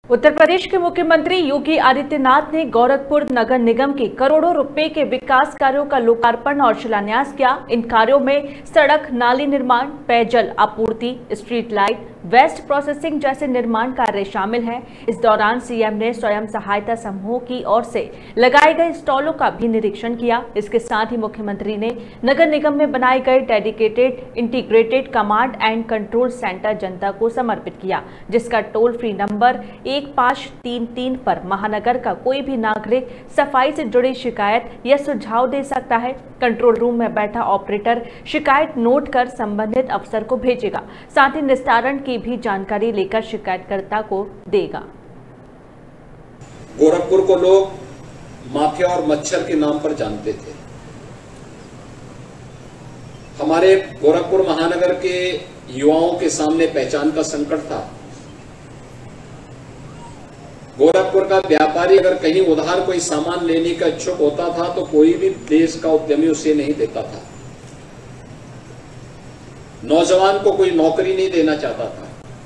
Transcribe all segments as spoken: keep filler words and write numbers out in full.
उत्तर प्रदेश के मुख्यमंत्री योगी आदित्यनाथ ने गोरखपुर नगर निगम के करोड़ों रुपए के विकास कार्यों का लोकार्पण और शिलान्यास किया। इन कार्यों में सड़क, नाली निर्माण, पेयजल आपूर्ति, स्ट्रीट लाइट, वेस्ट प्रोसेसिंग जैसे निर्माण कार्य शामिल हैं। इस दौरान सीएम ने स्वयं सहायता समूह की ओर से लगाए गए स्टॉलों का भी निरीक्षण किया। इसके साथ ही मुख्यमंत्री ने नगर निगम में बनाए गए dedicated integrated command and control centre जनता को समर्पित किया, जिसका टोल फ्री नंबर एक पाँच तीन तीन पर महानगर का कोई भी नागरिक सफाई से जुड़ी शिकायत या सुझाव दे सकता है। कंट्रोल रूम में बैठा ऑपरेटर शिकायत नोट कर संबंधित अफसर को भेजेगा, साथ ही निस्तारण की भी जानकारी लेकर शिकायतकर्ता को देगा। गोरखपुर को लोग माफिया और मच्छर के नाम पर जानते थे। हमारे गोरखपुर महानगर के युवाओं के सामने पहचान का संकट था। गोरखपुर का व्यापारी अगर कहीं उधार कोई सामान लेने का इच्छुक होता था तो कोई भी देश का उद्यमी उसे नहीं देता था। नौजवान को कोई नौकरी नहीं देना चाहता था।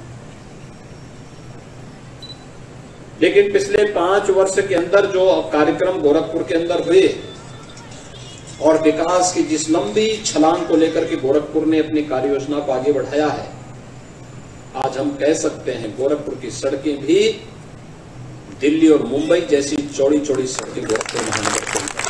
लेकिन पिछले पांच वर्ष के अंदर जो कार्यक्रम गोरखपुर के अंदर हुए और विकास की जिस लंबी छलांग को लेकर के गोरखपुर ने अपनी कार्य योजना को आगे बढ़ाया है, आज हम कह सकते हैं गोरखपुर की सड़कें भी दिल्ली और मुंबई जैसी चौड़ी चौड़ी सड़कें गोरखपुर महानगर के